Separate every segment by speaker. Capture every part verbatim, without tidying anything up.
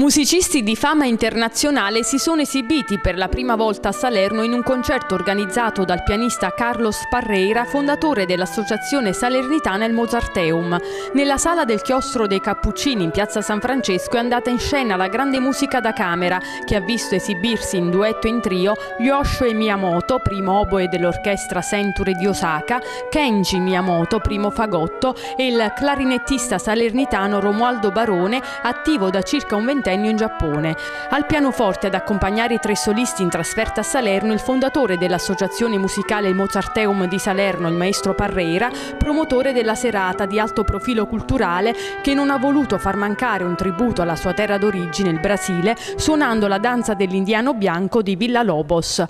Speaker 1: Musicisti di fama internazionale si sono esibiti per la prima volta a Salerno in un concerto organizzato dal pianista Carlos Parreira, fondatore dell'Associazione Salernitana Il Mozarteum. Nella sala del Chiostro dei Cappuccini in piazza San Francesco è andata in scena la grande musica da camera, che ha visto esibirsi in duetto e in trio Yoshio Miyamoto, primo oboe dell'orchestra Century di Osaka, Kenji Miyamoto, primo fagotto, e il clarinettista salernitano Romualdo Barone, attivo da circa un ventennio in Giappone. Al pianoforte ad accompagnare i tre solisti in trasferta a Salerno il fondatore dell'Associazione Musicale Il Mozarteum di Salerno, il maestro Parreira, promotore della serata di alto profilo culturale, che non ha voluto far mancare un tributo alla sua terra d'origine, il Brasile, suonando la danza dell'Indiano Bianco di Villa Lobos.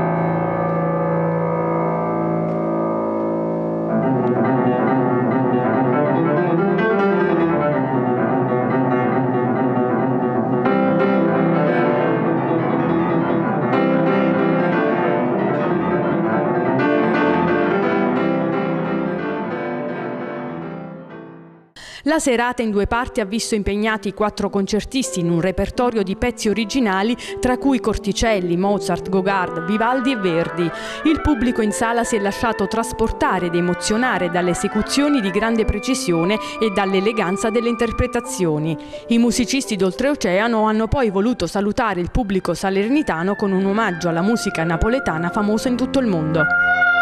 Speaker 1: La serata in due parti ha visto impegnati quattro concertisti in un repertorio di pezzi originali, tra cui Corticelli, Mozart, Gogard, Vivaldi e Verdi. Il pubblico in sala si è lasciato trasportare ed emozionare dalle esecuzioni di grande precisione e dall'eleganza delle interpretazioni. I musicisti d'oltreoceano hanno poi voluto salutare il pubblico salernitano con un omaggio alla musica napoletana famosa in tutto il mondo.